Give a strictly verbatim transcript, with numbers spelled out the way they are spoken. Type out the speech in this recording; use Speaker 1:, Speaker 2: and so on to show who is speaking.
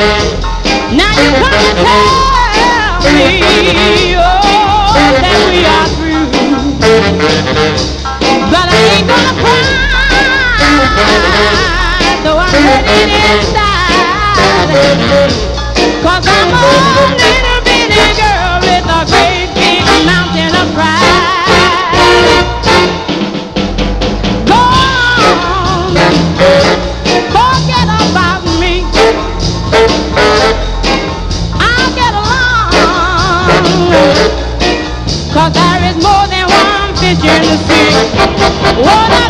Speaker 1: Now you come and tell me, oh, that we are through. But I ain't gonna cry, though I'm hurting inside. Cause I'm a little bitty girl with a great big mountain of pride. Go on, forget about me. I'll get along, cause there is more than one fish in the sea. What